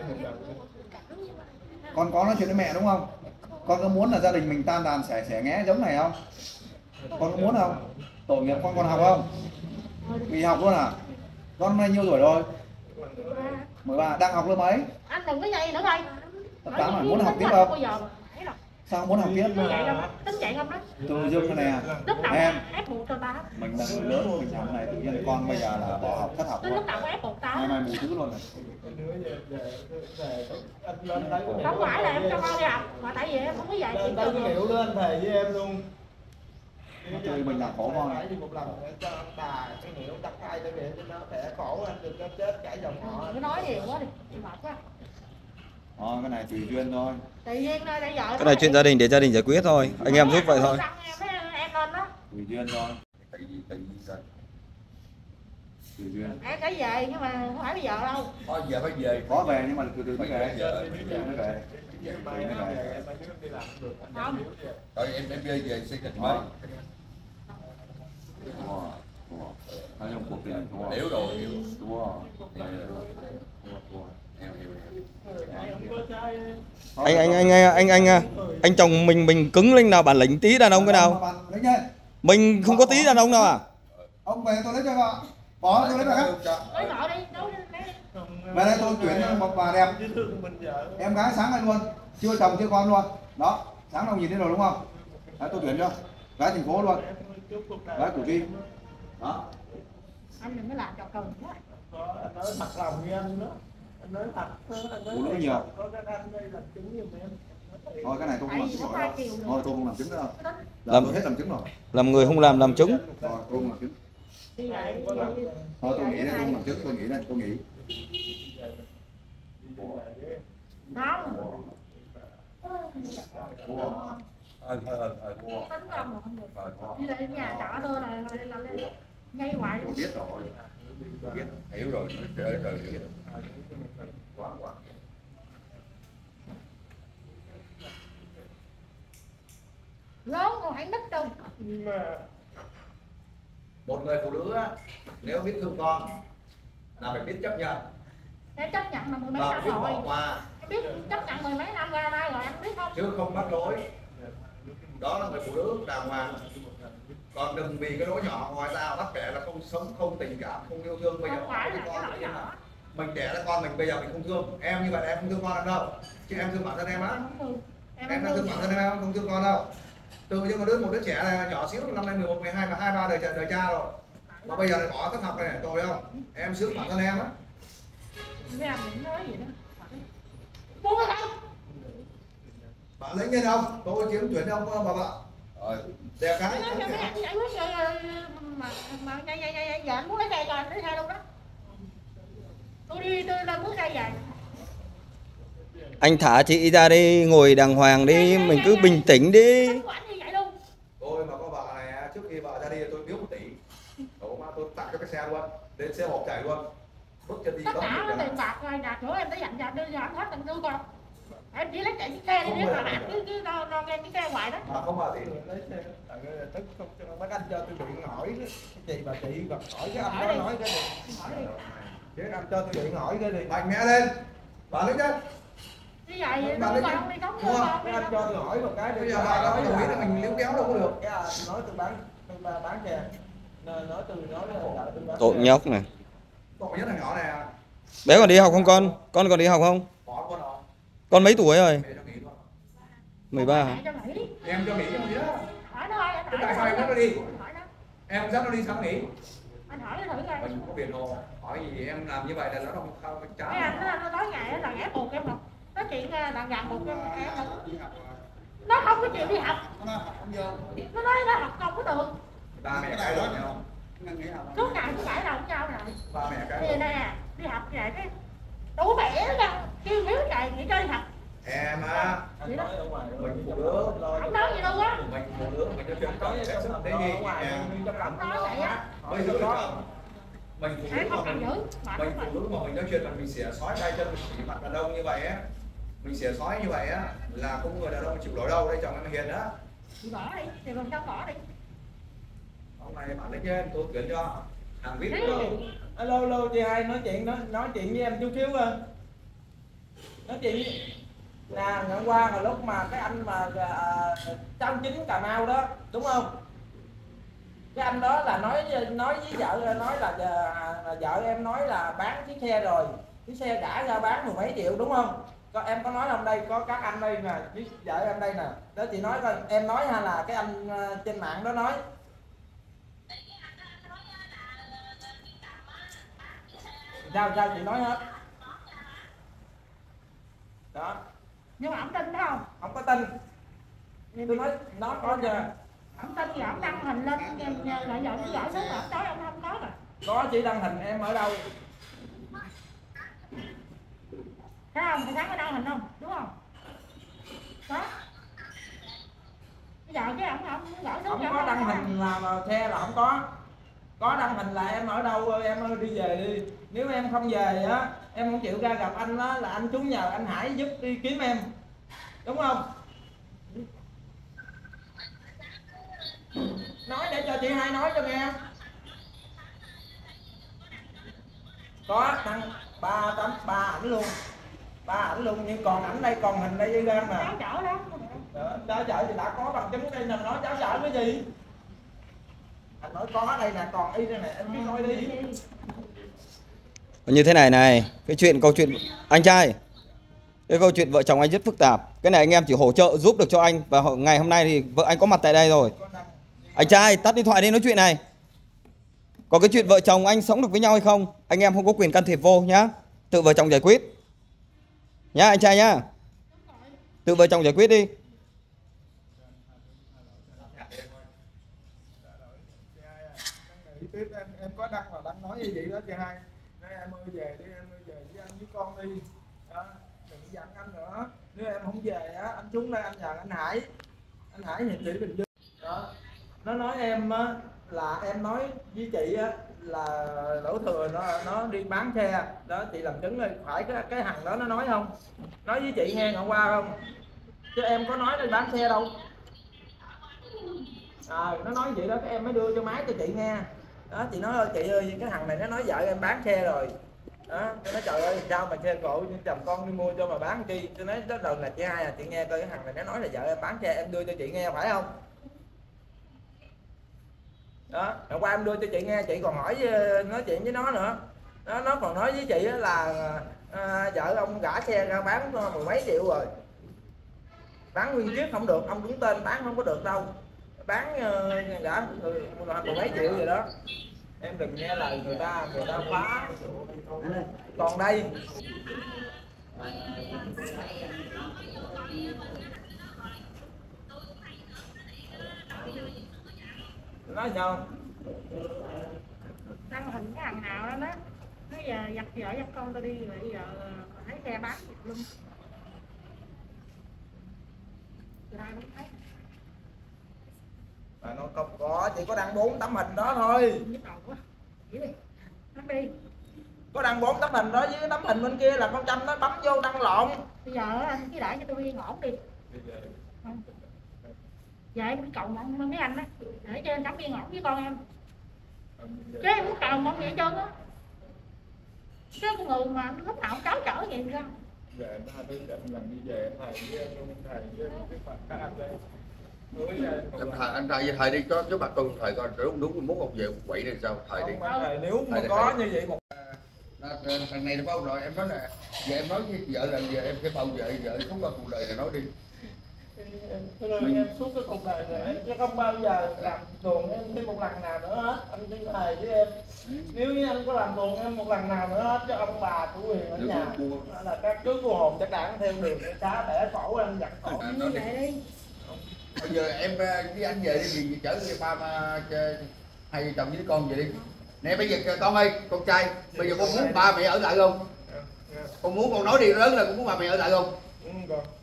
Con có nói chuyện với mẹ đúng không? Con có muốn là gia đình mình tan đàn xẻ xẻ nghé giống này không? Con có muốn không? Tội nghiệp con còn học không? Nghỉ học luôn à? Con bao nhiêu tuổi rồi? mười ba. Đang học lớp mấy? Anh đừng có dây nữa thôi. Lớp tám à? Muốn học tiếp không? Sao không muốn học tiếp? Tính vậy không? Tính vậy không đó? Từ dương cái nè. Lúc đầu Em, ép buộc cho ta. mình là người lớn, mình học này tự nhiên con bây giờ là bỏ học, thất học Tính luôn. lúc đầu ép buộc ta. Ngày mai mù thứ luôn này. Không phải là em cho con đi học, mà tại vì em không có dạy chuyện Tới cái trường. kiểu lên thề với em luôn. Nó chơi mình làm khổ con này. Đi một lần cho bà cái hiểu đặt hai tới để cho nó khỏe khổ anh đừng có chết cả dòng họ. Cứ nói nhiều quá đi, chị mệt quá. Ờ, cái này tùy duyên thôi. Tự nhiên đây để vợ. Cái này chuyện gia đình để gia đình giải quyết thôi, anh em giúp vậy thôi. Em em lên đó. Tùy duyên thôi. Tại vì tại vì sao? Tùy duyên. Em phải về nhưng mà không phải bây giờ đâu. Thôi giờ phải về. Có về nhưng mà từ từ mới Phải về. về giờ. Từ từ mới về. Từ từ mới về. Không. Rồi em em về về xây kịch mới. Thua. Thua. Nói chung cuộc tình thua. Hiểu rồi, hiểu. Thua. Thua, thua. Em hiểu, hiểu. Anh anh anh anh anh anh anh chồng mình mình cứng lên nào, bản lĩnh tí đàn ông cái nào. Lấy nhanh. Mình không có tí đàn ông nào à? Ông về tôi lấy cho vợ. Bỏ tôi lấy bà khác. Lấy vợ đi, đâu đi. Về đây tôi tuyển một bà đẹp. Em gái sáng nay luôn. Chưa chồng chưa con luôn. Đó. Sáng nào nhìn thấy rồi đúng không? Đấy, tôi tuyển cho. Gái thành phố luôn. Gái Củ Chi. Đó. Anh đừng có làm trò cần quá. Anh nói thật lòng với anh đó. Anh nói thật. Phụ nữ nhiều. Có cái anh đây làm chứng giùm em. Thôi cái này tôi không làm chứng nổi đâu. Thôi tôi không làm chứng nữa đâu. Giờ Làm- tôi hết làm chứng rồi. Làm người không làm làm chứng. Rồi tôi không làm chứng. Đi vậy. Thôi tôi nghĩ đây, tôi không làm chứng, tôi nghĩ đây, tôi nghĩ. Không. Thôi thôi thôi thôi. Tính công mà không được. Thôi thôi. Đi lại nhà trọ thôi là là là ngay hoài. Tôi biết rồi. Tôi biết. Hiểu rồi, trời rồi hiểu. Quá quá. Lớn còn hãy nứt đâu. Một người phụ nữ á, nếu biết thương con là phải biết chấp nhận Em chấp nhận là mười mấy và năm biết rồi. bỏ qua Em biết chấp nhận mười mấy năm ra đây rồi, anh biết không? chứ không mắc lỗi. Đó là người phụ nữ đàng hoàng. Còn đừng vì cái lỗi nhỏ ngoài ra bắt kẻ là không sống, không tình cảm, không yêu thương. Bây giờ Không phải cái là cái con lỗi tự nhiên nhỏ. là mình đẻ ra con mình bây giờ mình không thương em như vậy là em không thương con em đâu, chứ em thương bản thân em á. Em không thương. Em Em không đang thương thương. bản thân em không thương con đâu. Từ những một đứa một đứa trẻ này nhỏ xíu năm nay mười một mười hai mà hai ba đời đời cha rồi mà bây giờ lại bỏ thất học này tội không? Em sướng bản thân em á. Với anh đừng nói gì đó. Buông ra không? Bạn lấy nhân không? Tôi kiếm tuyển ông bà vợ. Rồi. Đẹp cái. Anh nói cho anh giải quyết rồi mà mà nhây nhây nhây giờ anh muốn lấy xe cho anh lấy xe luôn đó. Tôi đi tôi lên muốn xe về. Anh thả chị ra đi, ngồi đàng hoàng đi, mình cứ bình tĩnh đi. Tính của anh như vậy luôn. Tôi mà có vợ này trước khi vợ ra đi tôi biếu một tỷ. Đủ mà tôi tặng cho cái xe luôn. Lên xe hộp chạy luôn. Bước chân đi Tất có cả tiền bạc rồi đạt chỗ em tới dặn dặn đưa cho anh hết từng đưa con. Em chỉ lấy chạy chiếc xe đi nếu mà anh cứ cứ lo lo nghe cái xe ngoài đó. mà không bà tỷ. Lấy xe tại cái tức không cho mấy anh cho tôi điện hỏi đó. Cái chị bà chị gặp hỏi cái anh đó nói cái gì. Hỏi đi. Chứ anh cho tôi điện hỏi cái gì. Mạnh mẽ lên. Bà lấy chứ. Như vậy Bà đưa lấy con đi đóng Mua. đưa con đi Anh cho tôi hỏi một cái Bây giờ bà nói đồng ý là mình liếu kéo đâu có được. cái anh nói tôi bán tôi bán bán xe nên nói tôi nói là tôi bán Tội xe. nhóc này. Tội nhất là nhỏ này. Bé còn đi học không con? Con còn đi học không? Bỏ con rồi. Con mấy tuổi rồi? Để cho nghỉ luôn. mười ba hả? Mẹ cho nghỉ. Em cho nghỉ cho nghỉ đó. Hỏi nó thôi, anh Cái hỏi tại sao em nó. dắt nó đi? Hỏi nó. Em dắt nó đi sao nghỉ? Anh hỏi nó thử coi. Mình có biển hồ. Hỏi gì em làm như vậy là nó không không Cái chán. anh nó nó nói ngày là ghé buộc em không? Nói chuyện là gần buộc em em không? Nó không có chịu đi học. Nó học không vô. Nó nói nó học không có được. Ba mẹ cái rồi nhau. Nó nghỉ học. Suốt ngày cứ cãi đầu với nhau rồi. Ba mẹ cái Thì rồi. nè, đi học vậy cái đủ bẻ ra, kêu miếu chạy nghỉ chơi đi học. Em á, anh nói ở ngoài mình phụ nữ Không nói gì đâu á. mình phụ nữ mình cho chuyện có sẽ sức thế gì em trong lòng Nói vậy á. bây giờ đó mình phụ Ai nữ không mà cần mình giữ. mình phụ nữ mà mình nói chuyện là mình xỉa xói tay chân mình chỉ mặt đàn ông như vậy á, mình xỉa xói như vậy á là không người đàn ông chịu nổi đâu. Đây chồng em hiền đó, Chị bỏ đi, thì làm sao bỏ đi. ông này bạn lấy trên tôi chuyển cho hàng vip Đấy. luôn. Alo, alo chị hai nói chuyện nói nói chuyện với em chút xíu ơi. Nói chuyện với... Nè, ngày hôm qua là lúc mà cái anh mà à, sáu chín Cà Mau đó, đúng không? Cái anh đó là nói nói với vợ nói là, là vợ em nói là bán chiếc xe rồi, chiếc xe đã ra bán mười mấy triệu đúng không? Có em có nói không, đây có các anh đây nè, với vợ em đây nè. Đó chị nói coi em nói hay là cái anh trên mạng đó nói? Sao sao chị nói hết. Đó. Nhưng mà ông tin phải không? Không có tin. Tôi nói nó có chưa? Ông tin thì ông đăng hình lên lại giọng cái giỏi số mà ông nói ông không có rồi. Có, chỉ đăng hình em ở đâu? Thấy không? Thầy Thắng có đăng hình không? Đúng không? Đó. Bây giờ chứ ông không gõ số. Không có đăng hình là mà xe là không có. Có đăng hình là em ở đâu em ơi đi về đi. Nếu em không về á, em không chịu ra gặp anh á là anh xuống nhờ anh Hải giúp đi kiếm em. Đúng không? Nói để cho chị hai nói cho nghe. Có đăng ba tấm ba ảnh luôn. Ba ảnh luôn, nhưng còn ảnh đây, còn hình đây ra nè. Cháu chở đó. Đó, cháu chở thì đã có bằng chứng đây nè, nói cháu chở cái gì? Anh nói có đây nè, còn y đây nè, em cứ nói đi. Như thế này này, cái chuyện câu chuyện anh trai, cái câu chuyện vợ chồng anh rất phức tạp. Cái này anh em chỉ hỗ trợ giúp được cho anh. Và ngày hôm nay thì vợ anh có mặt tại đây rồi. Anh trai tắt điện thoại đi nói chuyện này. Còn cái chuyện vợ chồng anh sống được với nhau hay không, anh em không có quyền can thiệp vô nhá. Tự vợ chồng giải quyết nhá anh trai nhá. Tự vợ chồng giải quyết đi. Tiếp em em có đăng là đăng nói như vậy đó chị hai. Nói em ơi về đi, em ơi về với anh với con đi. Đó, đừng giận anh nữa. Nếu em không về á, anh xuống đây anh nhờ anh Hải. Anh Hải hiệp sĩ Bình Dương. Đó. Nó nói em á là em nói với chị á là Đỗ Thừa nó nó đi bán xe. Đó chị làm chứng đi, phải cái cái thằng đó nó nói không? Nói với chị nghe hôm qua không? Chứ em có nói đi bán xe đâu. À, nó nói vậy đó, các em mới đưa cho máy cho chị nghe. Đó chị nói ơi chị ơi cái thằng này nó nói vợ em bán xe rồi. Đó tôi nói trời ơi sao mà xe cộ chồng con đi mua cho mà bán chi. Tôi nói đó lần là chị hai à, chị nghe coi cái thằng này nó nói là vợ em bán xe, em đưa cho chị nghe phải không? Đó hôm qua em đưa cho chị nghe, chị còn hỏi nói chuyện với nó nữa. Đó, nó còn nói với chị là à, vợ ông gả xe ra bán mười mấy triệu rồi, bán nguyên chiếc không được, ông đứng tên bán không có được đâu, bán uh, đã mười mấy triệu gì đó. Em đừng nghe lời người ta, người ta phá. Còn đây nói sao Đăng hình cái thằng nào đó đó. Nói giờ giặt vợ giặt con tôi đi rồi giờ thấy xe bán luôn. mà nó không có, chỉ có đăng bốn tấm hình đó thôi. Đi. Có đăng bốn tấm hình đó với tấm hình bên kia là con Trâm nó bấm vô đăng lộn. Bây giờ anh cứ để cho tôi yên ổn đi. Không. Dạ em cứ cầu mong mấy anh á, để cho anh sống yên ổn với con em. Chứ em muốn cầu mong vậy trơn á. Chứ con người mà lúc nào cũng cháu chở vậy sao? Về ta tôi định lần đi về thầy với em luôn, thầy với cái phần các anh đây. Anh thầy, anh thầy, thầy đi có chứ bà tôi thầy coi đúng đúng muốn một về quậy này sao thầy đi. Thầy, nếu mà thầy có thầy. Như vậy một Thằng này nó bao rồi em nói là giờ em nói với vợ là giờ em sẽ bao vợ vợ suốt qua cuộc đời này nói đi. Mình... em suốt cái cuộc đời này chứ không bao giờ làm tuồng em thêm một lần nào nữa hết. Anh đi thầy với em, nếu như anh có làm tuồng em một lần nào nữa hết cho ông bà chủ quyền ở nhà là các chú cô hồn chắc đã theo đường cái cá bẻ cổ anh giặt cổ. À, nói đi. đi. Bây giờ em với anh về đi gì chở ba mà hai vợ chồng với đứa con về đi. Nè bây giờ con ơi, con trai, bây giờ con muốn ba mẹ ở lại không? Con muốn con nói đi lớn là con muốn ba mẹ ở lại không?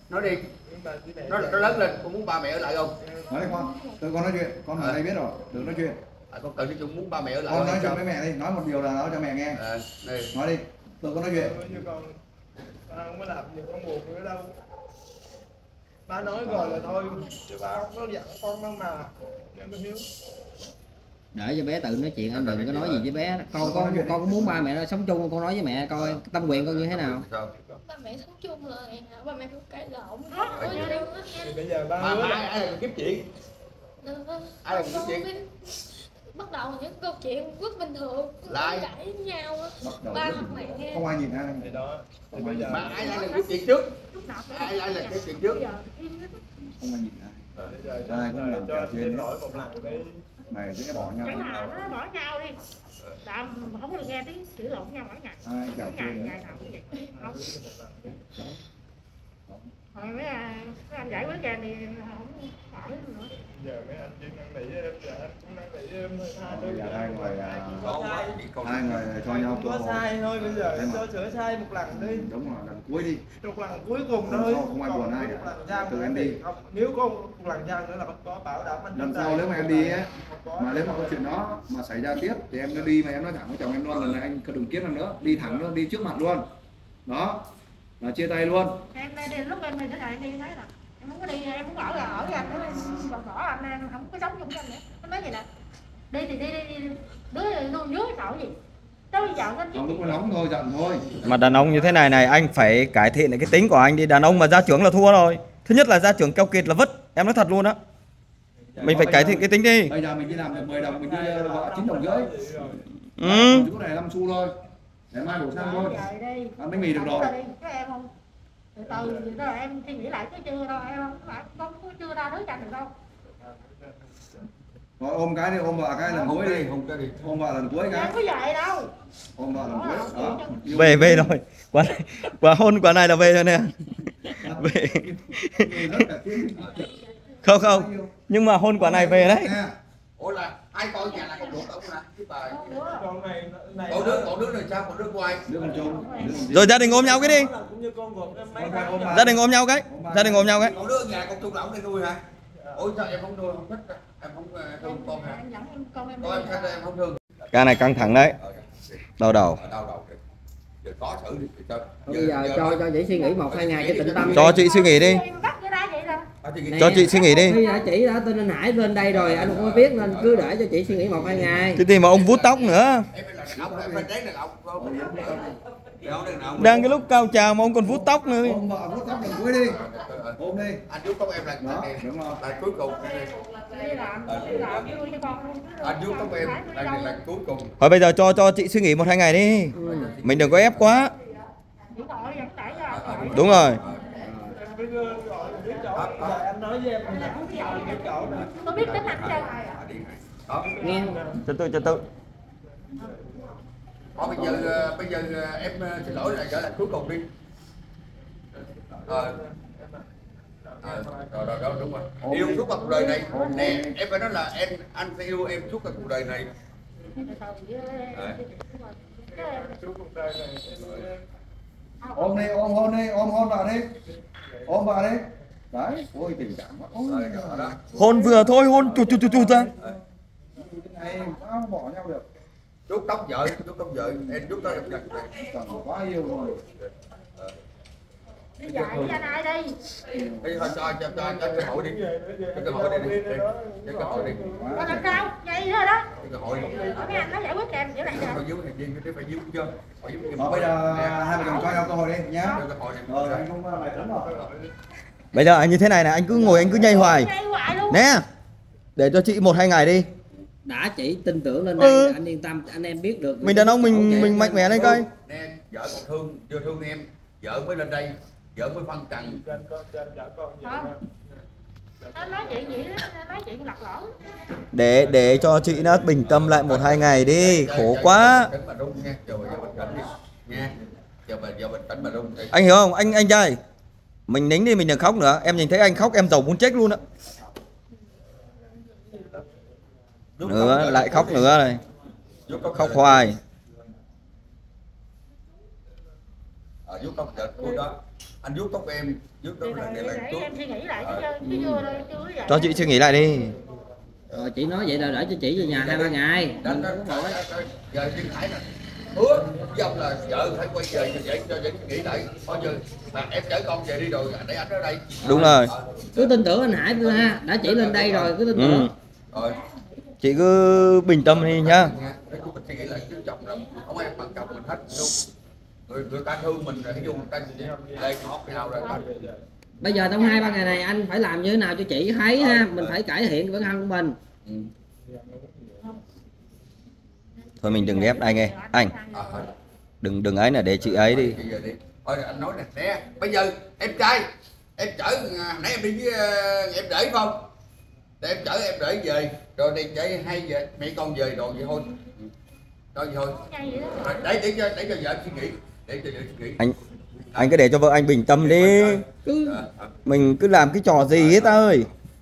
nói đi. Nó, nó lớn lên, con muốn ba mẹ ở lại không? Nói đi con, tôi con nói chuyện, con ở đây biết rồi, đừng nói chuyện. À, con cần nói chung muốn ba mẹ ở lại. Con nói chuyện với mẹ đi, nói một điều là nói cho mẹ nghe. À, nói đi, tôi con nói chuyện. Con không có làm gì con buồn nữa đâu. Ba nói rồi là thôi, chứ ba không có dặn con đâu mà. Em hiếu. Để cho bé tự nói chuyện, anh đừng có nói gì với bé. Con con con có muốn ba mẹ nó sống chung, con nói với mẹ coi tâm nguyện con như thế nào. Ba mẹ sống chung rồi, ba mẹ cũng cãi lộn. Thì bây giờ ba ba hứa ai ai là kiếp chuyện? Ai là kiếp chuyện? Bắt đầu những câu chuyện rất bình thường, Lại cãi với nhau á, ba hoặc mẹ. Không ai nhìn ai. thì đó. Thì bây giờ Ba ai ai là kiếp chuyện trước? Ai ai là kiếp chuyện trước? Không ai nhìn ai. bây giờ Ai cũng làm cho kèo xin trên lỗi một lần đi. mày dễ bỏ nhau. Chẳng là nó bỏ nhau đi. Tạm không có được nghe tiếng chửi lộn nhau mỗi ngày. Ai kèo Ngày trên ngày nào cũng vậy. Không. Rồi mấy anh, mấy anh giải quyết ra thì không hỏi nữa. Giờ mấy anh chỉ năn nỉ em, giờ anh cũng năn nỉ em hai Bây đứa. giờ hai người à, Có sai. hai người cho nhau cơ Có hội. sai thôi, bây giờ Em cho mà- sửa sai một lần đi. Đúng rồi, lần cuối đi. Một lần cuối cùng Lần thôi. sau không ai buồn ai cả. Một lần gian Từ nữa em thì đi. không. Nếu có một lần gian nữa là không có bảo đảm anh. Lần trên sau đây. nếu mà em đi á, Không có. mà nếu mà có chuyện đó mà xảy ra tiếp thì em nó đi mà em nói thẳng với chồng em luôn, lần này anh đừng kiếp lần nữa, đi thẳng luôn, đi trước mặt luôn. Đó. Là chia tay luôn. Em đây đi lúc em đi thế này em đi thấy là em không có đi, em muốn ở là ở với anh, em bỏ bỏ anh em không có sống chung với anh nữa. Nó nói gì nè, đi thì đi đi, đi. Đứa luôn dưới sợ gì? Đâu bây giờ anh Không, lúc nó nóng thôi, giận thôi. Mà đàn ông như thế này này anh phải cải thiện lại cái tính của anh đi. Đàn ông mà ra trưởng là thua rồi. Thứ nhất là ra trưởng keo kiệt là vứt. Em nói thật luôn á. Mình phải cải thiện cái tính đi. Bây giờ mình đi làm được mười đồng, mình đi vợ chín đồng rưỡi. Ừ. Chỗ này năm xu thôi. Để mai đổ sang thôi. đi. Ăn bánh mì được rồi. Các em không? Từ từ gì đó em suy nghĩ lại chứ chưa đâu, em không phải không có chưa ra đứa chanh được đâu. Rồi ôm cái đi, ôm vợ cái lần cuối đi. Không cái đi. Ôm vợ lần cuối Em cái. có vậy đâu. Ôm vợ lần cuối. Đó. Về về rồi. Quả này, quả hôn quả này là về rồi nè. Về. Không không. Nhưng mà hôn quả này về đấy. Ủa là ai coi nhà này không được đâu nè. Chứ bà. Con này này. Còn đứa còn đứa này sao? Còn đứa của ai? Đứa con chung. Rồi gia đình ôm nhau cái đi. Cũng như con ruột em mấy tháng. Gia đình ôm nhau cái. Gia đình ôm nhau cái. Còn đứa ở nhà con chung lão đây nuôi hả? Ôi sao em không nuôi, không thích, em không ờ, thương con hả? Em dẫn em con em đi. Con em thích em không thương. Ca này căng thẳng đấy. Đau đầu. Đau đầu thì giờ có thử đi thì cho. Bây giờ cho cho chị suy nghĩ một hai ngày cho tịnh tâm. Cho chị suy nghĩ đi. Em bắt cái ra vậy nè. Cho chị suy nghĩ đi. Bây giờ chị đã tin anh Hải lên đây rồi, anh không có biết nên cứ để cho chị suy nghĩ một hai ngày. Cái gì mà ông vuốt tóc nữa. Em là đàn ông, em phải tránh đàn ông. Đàn ông. Đang cái lúc cao trào mà ông còn vuốt tóc nữa. Ôm vợ vuốt tóc lần cuối đi. Ôm đi. Anh giúp tóc em là Đó, là- đúng rồi. là cuối cùng. Đi làm, đi làm vui cho con luôn. Anh giúp tóc em là là cuối cùng. Thôi bây giờ cho cho chị suy nghĩ một hai ngày đi. Mình đừng có ép quá. Chỉ gọi vẫn đẩy ra gọi. Đúng rồi. Bây giờ gọi biết chỗ. Giờ anh nói với em là biết chỗ nè. Tôi biết tính anh chưa? Đó. Nghe Từ từ từ từ. Thôi bây giờ ờ, bây giờ ờ, em ờ, xin lỗi là trở lại cuối cùng đi. Ờ. Ờ, rồi rồi đó đúng rồi. Yêu suốt cả cuộc đời này. Nè, em phải nói là em anh sẽ yêu em suốt cả cuộc đời này. Suốt cuộc đời này em Ôm đi, ôm hôn đi, ôm hôn vợ đi. Ôm vợ đi. Đấy, ôi tình cảm quá. Ôi, Rồi, rồi đó. Hôn vừa thôi, hôn chụt chụt chụt chụt ra. này sao bỏ nhau được. Chút tóc vợ, chút tóc vợ, em chút tóc em đặt. Cần quá yêu rồi. Đi dạy với anh ai đi. Đi thôi cho cho cho cho cơ hội đi. Cho cơ hội đi đi. Cho cơ hội đi. Còn làm sao? Vậy thôi đó. Cho cơ hội đi. Ở mấy anh nó giải quyết kèm kiểu này Phải nè. giữ thành viên, phải giữ chưa? Phải giữ Đó, bây giờ hai vợ chồng cho nhau cơ hội đi nhá. Cho cơ hội đi. Rồi anh không lại tấn rồi. Bây giờ anh như thế này này, anh cứ ngồi anh cứ nhây hoài. Ngay hoài luôn. Nè. Để cho chị một hai ngày đi. đã chỉ tin tưởng lên đây, Ừ. anh yên tâm, anh em biết được. Mình đàn ông mình mình mạnh mẽ lên coi. Nè, vợ còn thương, chưa thương em, vợ mới lên đây, vợ mới phân trần. Trên con trên vợ con gì Không. đó. Nó nói chuyện gì đó, nói chuyện lật lỏng. Để để cho chị nó bình tâm lại một hai ngày đi, khổ quá. Bình tĩnh mà rung nha, chờ bà bình tĩnh đi. Nha. Chờ bà giờ bình tĩnh mà rung đi. Anh hiểu không? Anh anh trai. Mình nín đi, mình đừng khóc nữa. Em nhìn thấy anh khóc em giàu muốn chết luôn á. Nữa lại khóc nữa này. Khóc hoài. Ờ, vuốt tóc đợt của đó. Anh vuốt tóc em, vuốt tóc là để, là để vuốt. em suy nghĩ lại chứ chứ chưa đâu chưa vậy. Cho chị suy nghĩ lại đi. Rồi chị nói vậy là để cho chị về nhà hai ba ngày. Đó, đó, đó, đó, đó. Giờ Thiên Hải nè. Hứa với ông là vợ phải quay về cho vậy cho vậy nghĩ lại coi như mà em chở con về đi rồi để anh ở đây. Đúng rồi. Cứ tin tưởng anh Hải tôi ha, đã chỉ lên đây rồi cứ tin tưởng. Ừ. Rồi. Chị cứ bình tâm đi nhá. Nói chung mình suy nghĩ lại chứ chồng là không ai bằng chồng mình hết luôn. Người, người ta thương mình rồi, ví dụ người ta lên ngót nhau rồi. Bây giờ trong hai ba ngày này anh phải làm như thế nào cho chị thấy ha, mình phải cải thiện bản thân của mình. Ừ. Thôi mình đừng ghép anh ơi, anh. Đừng đừng ấy là để chị ấy đi. Thôi anh nói nè, nè, bây giờ em trai, em chở nãy em đi với em để không? Để em chở em để về, rồi đi chạy hay về, mẹ con về rồi vậy thôi. Rồi vậy thôi. Để để cho để cho vợ suy nghĩ, để cho vợ suy nghĩ. Anh anh cứ để cho vợ anh bình tâm đi. Cứ Mình cứ làm cái trò gì hết ơi.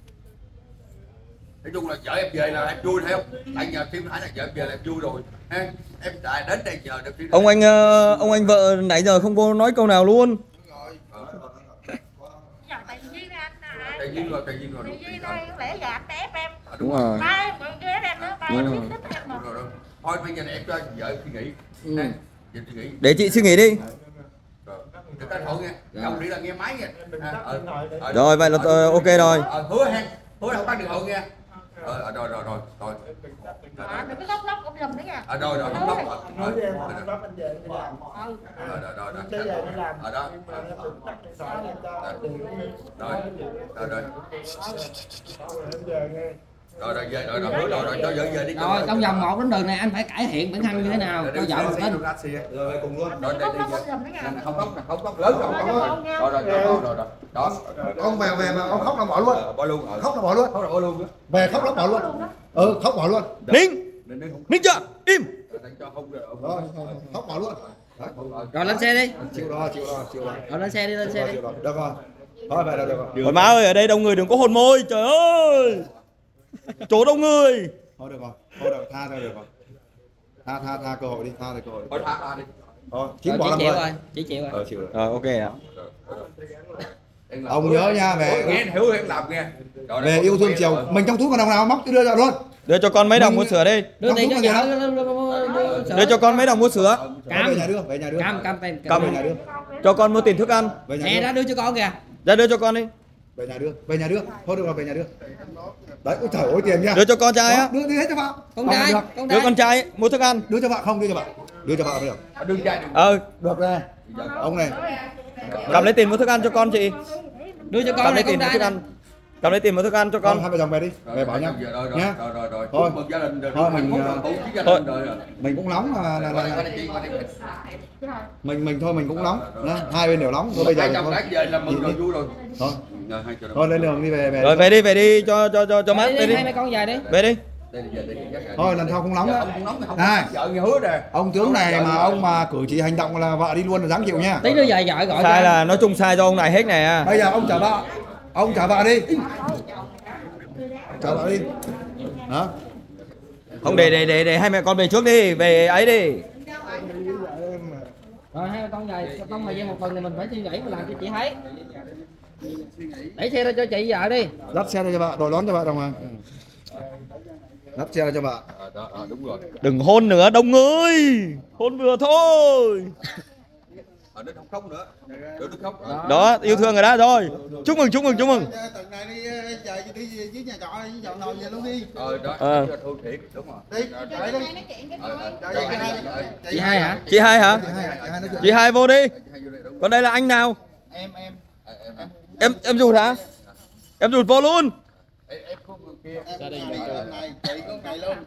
Nói chung là vợ em về là em vui theo. Tại giờ Thiên Hải là vợ em về là em vui rồi. Ha? Em tại đến đây chờ được. Ông anh ờ, ông anh vợ nãy giờ không có nói câu nào luôn. Tại vì anh Tại nhiên rồi, tại nhiên rồi. tại vì đây lẽ gạt để ép em. Đúng rồi. Ba em còn ghé em nữa, ba em thích thích em mà. Rồi, rồi. Thôi bây giờ em cho vợ suy nghĩ. Ừ. Ha? Vợ suy nghĩ. Để chị suy nghĩ đi. Rồi. Để ta thôi nghe. Không đi là nghe máy nghe. À, ờ, ờ, Rồi vậy là ờ, ok rồi. ờ, hứa ha. Hứa không tắt điện thoại nghe. Ờ, ờ, rồi rồi rồi rồi. À, đừng có lóc lóc cũng dùm nữa nha. À, rồi rồi không lóc. Nói với em không lóc anh về đi làm. Ừ. Rồi rồi rồi. Tới giờ đi làm. Ở đó. Mà em đừng tắt điện thoại em cho tiền. Rồi. Rồi rồi. Em về nghe. Rồi rồi về rồi rồi hứa rồi rồi cho vợ về đi. rồi trong vòng một đến đường này anh phải cải thiện bản thân như thế nào cho vợ mình tin. Rồi cùng luôn. Rồi đây Lóc đi lóc về. cũng dùm nữa nha. Không khóc nè, không khóc lớn rồi không khóc. Rồi rồi rồi rồi rồi. Đó. Ông về về mà ông khóc là bỏ luôn. Ờ, bỏ luôn. Ờ. Khóc là bỏ luôn. Khóc là bỏ luôn. Về khóc là bỏ luôn. Ừ, khóc bỏ luôn. Nín. Nên nên không. Nín chưa? Im. Để cho không được. Rồi, khóc bỏ luôn. Rồi lên xe đi. Chịu đó, chịu đó, chịu đó. Rồi lên xe đi, lên xe đi. Chịu đó. Được rồi. Thôi về là được rồi. Còn má ơi, ở đây đông người đừng có hôn môi. Trời ơi. Chỗ đông người. Thôi được rồi. Thôi được, tha thôi được rồi. Tha tha tha cơ hội đi, tha thì cơ hội. Thôi tha tha đi. Thôi, Rồi, chín bỏ chị làm chịu rồi. rồi, chị chịu rồi. Ờ chịu rồi. Rồi ok ạ. Ông nhớ nha, về nghe hiểu em làm nghe. Rồi, về rồi, yêu thương em chiều, rồi. mình trong túi còn đồng nào móc cứ đưa ra luôn. Đưa cho con mấy đồng mua sữa đi. Đưa Trong tiền túi cho còn gì vợ. đâu. Đưa cho con mấy đồng mua sữa. Thôi, Cam. về nhà đưa, về nhà đưa. Cam, cam tiền. Cầm. Về nhà đưa. Cho con mua tiền thức ăn. Về nhà Nè đưa. đó đưa cho con kìa. Ra đưa cho con đi. Về nhà đưa, về nhà đưa. Thôi được rồi, về nhà đưa. Đấy, ôi trời ơi tiền nha. Đưa cho con trai á. Đó, đưa đưa hết cho vợ. Con Không trai, được. con Đưa trai. con trai ấy, mua thức ăn. Đưa cho vợ không, đưa cho vợ. Đưa cho vợ bây giờ. Đừng chạy đừng. Ờ, Được này. Ông này. cầm lấy tiền mua thức ăn cho con chị. Đưa cho Cầm con lấy này tiền con mua trai thức này. ăn. Cầm lấy tiền mua thức ăn cho Con con. hai vợ chồng về đi. Về bảo nhau. Rồi rồi Nhá. rồi rồi rồi. Thôi. Mừng gia đình rồi. Thôi, mình, Phúc ờ, rồi, phúc với gia thôi. đình rồi. Mình cũng nóng mà là, Qua là, đây, qua là đây, qua đây. mình mình thôi mình cũng nóng. Đó, hai bên đều nóng. Thôi bây giờ Hai thì chồng thôi. đã về là mừng rồi vui rồi. Thôi, Rồi hai chồng. thôi lên đường đi về về. Rồi về đi, về đi cho cho cho cho mát Đi về đi, đi. hai mẹ con về đi. Về đi. Đây đi về đây đi. Thôi lần sau không nóng Dạ, nữa. ông cũng nóng không. Này. Vợ nghe hứa nè. Ông tướng này mà ông mà cử chỉ hành động là vợ đi luôn là dáng chịu nha. Tí nữa về vợ gọi Sai cho là nói chung sai do ông này hết nè. Bây giờ ông trả vợ. Ông trả vợ đi. Trả vợ đi. Đó. Không để để để để hai mẹ con về trước đi, về ấy đi. Rồi hai mẹ con về, con thời gian một tuần thì mình phải suy nghĩ mình làm cho chị thấy. Đẩy xe ra cho chị vợ đi. Dắt xe ra cho vợ, đội đón cho vợ đồng à. Dắt xe ra cho vợ. À, đó, à, đúng rồi. Đừng hôn nữa đông ơi. Hôn vừa thôi. Ở đây không khóc nữa. Đừng được khóc. Đó. Đó, yêu thương rồi đó rồi. Chúc mừng, chúc mừng, chúc mừng. Tuần này đi chờ đi với nhà trọ với chợ nồi về luôn đi. Ờ đó. Ờ. Thu thiệt đúng rồi. Đi, chạy đi. Ờ, ờ, Chạy cho đi. hai- ờ, Chị hai hả? Chị hai hả? Chị hai, chị hai nói chuyện. Chị hai vô đi. hai vô đây, đúng. Còn đây là anh nào? Em em Ờ, em em Em em rụt hả? Em rụt vô luôn. em em không người kia. em đi này chị con này luôn.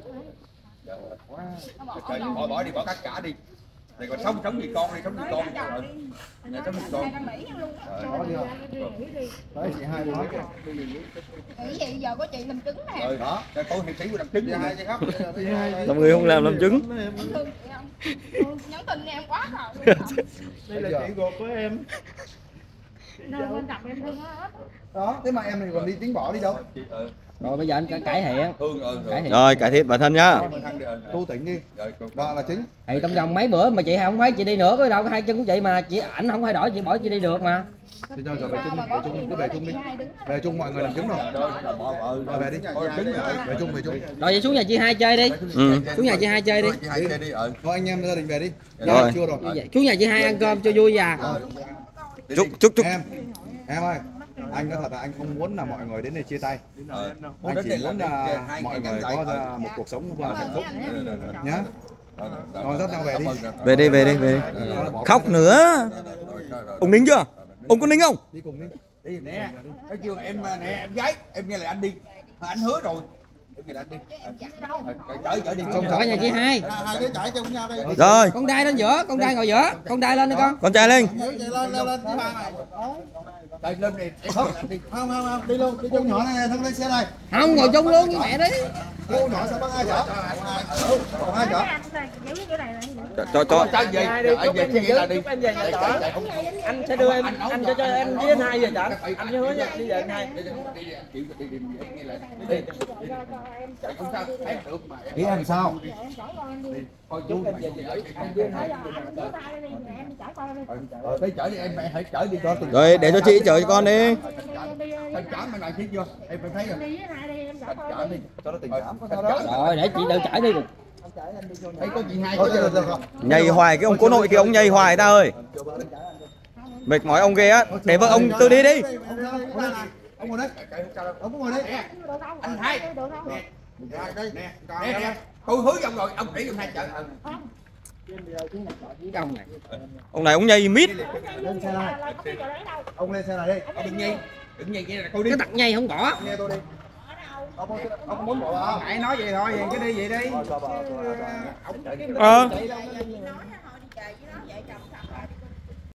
Trời, bỏ bỏ đi bỏ tất cả đi. Này còn sống sống gì con đi sống gì con đi. Rồi. Nhà sống gì con. Đó đi không? Đấy chị hai nói kìa. Nghĩ vậy giờ có chị làm chứng nè. Rồi đó. Cho tôi hiệp sĩ của làm chứng Chị luôn hai nè. chị khóc. Làm người không làm làm chứng. Nhắn tin chị không? Nhắn tin em quá rồi. Đây là chị ruột của em. Nên quan trọng em thương nó hết. Đó, thế mà em này còn đi tính bỏ đi đâu? Chị, ờ, Rồi bây giờ anh cải- cải thiện. Thương rồi Cải thiện. Rồi cải thiện bản thân nhá. Tu tỉnh đi, vợ là chính. Thì trong vòng mấy bữa mà chị không thấy chị đi nữa có đâu có hai chân của chị mà chị ảnh không thay đổi chị bỏ chị đi được mà. Thì cho về chung, về chung, cứ về chung đi. Về chung mọi người làm chứng rồi. Rồi về đi. Về chung, về chung. Rồi vậy xuống nhà chị hai chơi đi. Ừ. Xuống nhà chị hai chơi đi. Thôi anh em gia đình về đi. Rồi. Chưa rồi. Xuống nhà chị hai ăn cơm cho vui à. Chúc chúc chúc. Em, em ơi, anh nói thật là anh không muốn là mọi người đến đây chia tay. Anh chỉ muốn là mọi người có ra một cuộc sống hạnh phúc nhá. Rồi dắt nhau về đi. Về đi về đi về đi. Khóc nữa. Ông nín chưa? Ông có nín không? Đi cùng đi. Đi nè, nói chưa em nè em gái, em nghe lời anh đi. Anh hứa rồi. Em nghe lời anh đi. Chở chở đi. Khỏi nhà chị hai. Hai đứa chạy chung nhau đi. Rồi, Con trai lên giữa, con trai ngồi giữa, con trai lên đi con. con trai lên. Lên leo lên với ba mày. Đây lên đi, em hứa anh đi. Không không không, đi luôn, đi chung nhỏ này, thằng lên xe này. Không ngồi chung luôn với mẹ đi. Cô nhỏ sao bắt hai chở? Còn hai chở. Cho cho. Cho về, Hai đi, anh chúc về anh suy về nghĩ là trước, đi. chúc anh về nhà trọ. Anh sẽ đưa em, anh sẽ cho em với anh hai về trọ. Anh hứa nha, đi về anh hai. Không sao, thấy được mà. Ý em sao? Thôi chú em về anh với anh hai. Rồi tới chở đi em mẹ hãy chở đi cho tôi. Rồi để cho chị chở cho con đi. Thằng chở mày này thấy chưa? Em phải thấy rồi. Chở đi. Cho nó tình cảm có sao đó. Rồi để chị tự chở đi. Thấy có chị hai Thôi, chứ. được, được, được. Nhầy hoài cái ông cố nội kia ông nhầy hoài ta ơi. Mệt mỏi ông ghê á. Để vợ ông tự đi đi. Ông ngồi đấy. Ông cũng ngồi đấy. Anh hai. Nè, nè, nè. Tôi hứa với ông rồi, ông chỉ ông hai chở. Ông này. Ông này ông nhầy mít. Lên xe này. Ông lên xe này đi. Ông đừng nhây. Đừng nhây nghe là tôi đi. Cái tật nhây không bỏ. Nghe tôi đi. Ông ông muốn bỏ không? Hãy nói vậy thôi, vậy cứ đi vậy đi. Ờ.